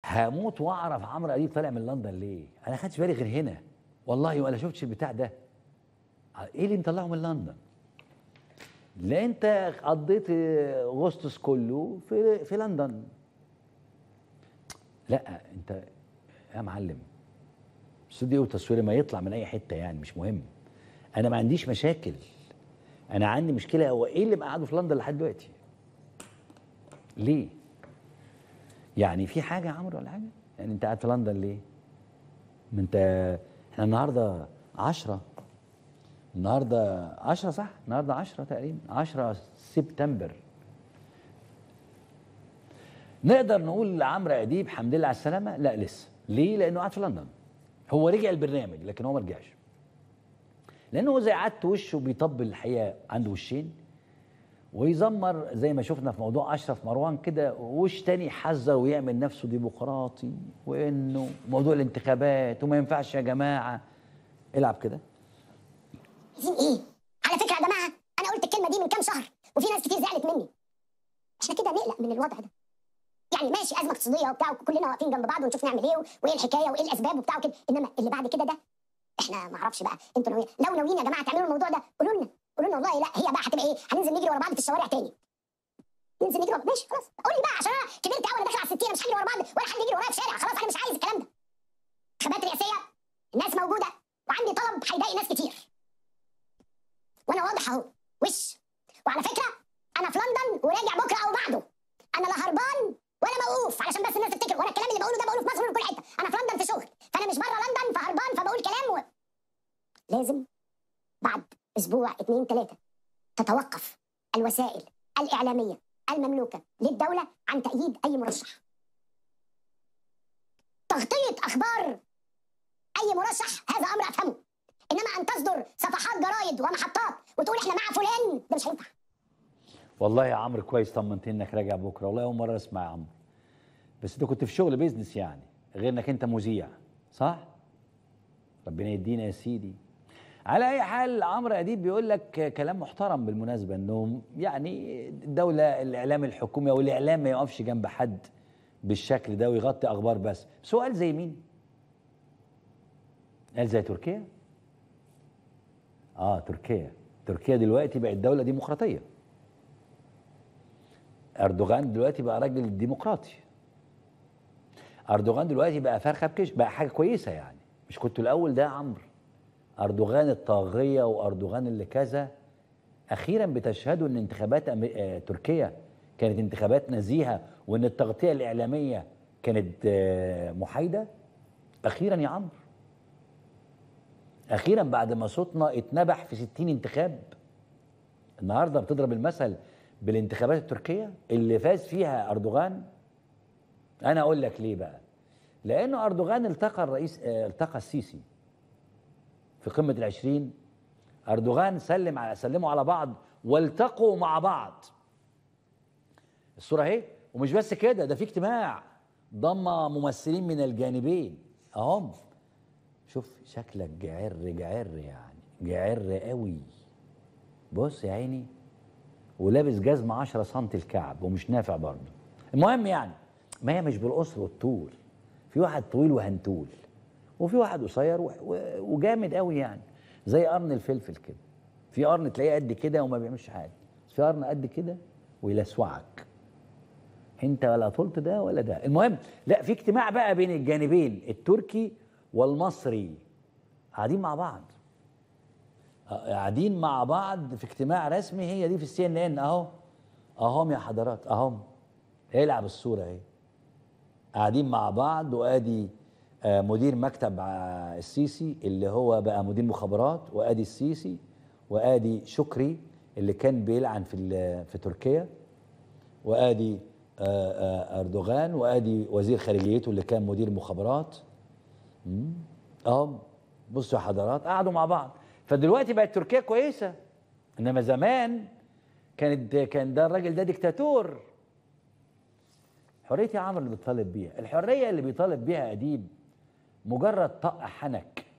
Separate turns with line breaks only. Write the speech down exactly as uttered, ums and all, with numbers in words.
هموت واعرف عمرو اديب طالع من لندن ليه؟ انا ما خدتش بالي غير هنا والله، ولا شفتش البتاع ده. ايه اللي مطلعه من لندن؟ لا انت قضيت اغسطس كله في في لندن. لا انت يا معلم استوديو تصويري ما يطلع من اي حته يعني مش مهم. انا ما عنديش مشاكل، انا عندي مشكله هو ايه اللي مقعده في لندن لحد دلوقتي؟ ليه؟ يعني في حاجه يا عمرو ولا حاجه؟ يعني انت قاعد في لندن ليه؟ ما انت احنا النهارده عشرة، النهارده عشرة صح؟ النهارده عشرة تقريبا، عشرة سبتمبر. نقدر نقول لعمرو اديب حمد لله على السلامه؟ لا لسه. ليه؟ لانه قاعد في لندن. هو رجع البرنامج لكن هو ما رجعش. لانه زي عادته وشه بيطبل الحقيقه، عنده وشين ويزمر زي ما شفنا في موضوع اشرف مروان كده، وش تاني يحذر ويعمل نفسه ديمقراطي وانه موضوع الانتخابات وما ينفعش يا جماعه. العب كده.
عايزين ايه؟ على فكره يا جماعه انا قلت الكلمه دي من كام شهر وفي ناس كتير زعلت مني. احنا كده نقلق من الوضع ده. يعني ماشي ازمه اقتصاديه وبتاع وكلنا واقفين جنب بعض ونشوف نعمل ايه وايه الحكايه وايه الاسباب وبتاع وكده، انما اللي بعد كده ده احنا ما اعرفش بقى انتوا ناويين، لو ناويين يا جماعه تعملوا الموضوع ده قولوا لنا، قولوا لنا والله. لا هي بقى هتبقى ايه؟ هننزل نجري ورا بعض في الشوارع تاني. ننزل نجري ورا ماشي خلاص، قول لي بقى عشان انا كبرت قوي، انا داخل على الستين مش هجري ورا بعض ولا حد يجري ورايا في الشارع، خلاص انا مش عايز الكلام ده. انتخابات رئاسيه، الناس موجوده وعندي طلب هيضايق ناس كتير. وانا واضح اهو وش. وعلى فكره انا في لندن وراجع بكره او بعده. انا لا هربان ولا موقوف علشان بس الناس تفتكر، وانا الكلام اللي بقوله ده بقوله في مصر وفي كل حته. انا في لندن في شغل، فانا مش بره لندن فهربان فبقول كلام و... لازم بعد اسبوع اتنين تلاته تتوقف الوسائل الاعلاميه المملوكه للدوله عن تأييد اي مرشح. تغطيه اخبار اي مرشح هذا امر افهمه، انما ان تصدر صفحات جرايد ومحطات وتقول احنا مع فلان ده مش هينفع.
والله يا عمرو كويس طمنتني انك راجع بكره، والله اول مره اسمع يا عمرو. بس انت كنت في شغل بيزنس يعني، غير انك انت مذيع صح؟ ربنا يدينا يا سيدي. على اي حال عمرو اديب بيقول لك كلام محترم بالمناسبه، انه يعني الدوله الاعلام الحكومي او الاعلام ما يقفش جنب حد بالشكل ده ويغطي اخبار بس. بس هو قال زي مين؟ قال زي تركيا؟ اه تركيا. تركيا دلوقتي بقت دوله ديمقراطيه. اردوغان دلوقتي بقى راجل ديمقراطي. اردوغان دلوقتي بقى فرخه بكش، بقى حاجه كويسه يعني. مش كنتوا الاول ده يا عمرو اردوغان الطاغيه واردوغان اللي كذا؟ اخيرا بتشهدوا ان انتخابات أمي... آه تركيا كانت انتخابات نزيهه، وان التغطيه الاعلاميه كانت آه محايده. اخيرا يا عمرو، اخيرا بعد ما صوتنا اتنبح في ستين انتخاب. النهارده بتضرب المثل بالانتخابات التركيه اللي فاز فيها اردوغان. انا اقول لك ليه بقى. لانه اردوغان التقى الرئيس آه التقى السيسي في قمه العشرين. اردوغان سلم على سلموا على بعض والتقوا مع بعض. الصوره اهي. ومش بس كده، ده في اجتماع ضم ممثلين من الجانبين اهم. شوف شكلك جعر جعر يعني جعر قوي. بص يا عيني، ولابس جزمه عشرة سم الكعب ومش نافع برضه. المهم يعني ما هي مش بالقصر والطول، في واحد طويل وهنتول وفي واحد قصير وجامد قوي يعني زي قرن الفلفل كده. في قرن تلاقيه قد كده وما بيعملش حاجه، في قرن قد كده ويلسوعك. انت ولا طولت ده ولا ده. المهم لا، في اجتماع بقى بين الجانبين التركي والمصري، قاعدين مع بعض قاعدين مع بعض في اجتماع رسمي. هي دي في السي ان ان اهو اهم يا حضرات اهم. العب الصوره اهي. قاعدين مع بعض، وادي آه مدير مكتب آه السيسي اللي هو بقى مدير مخابرات، وادي السيسي، وادي شكري اللي كان بيلعن في في تركيا، وادي آه آه اردوغان، وادي وزير خارجيته اللي كان مدير مخابرات. اهم بصوا يا حضرات قعدوا مع بعض. فدلوقتي بقت تركيا كويسه، انما زمان كانت كان ده الراجل ده ديكتاتور. حريه يا عمرو اللي بيطالب بيها، الحريه اللي بيطالب بيها اديب مجرد طق حنك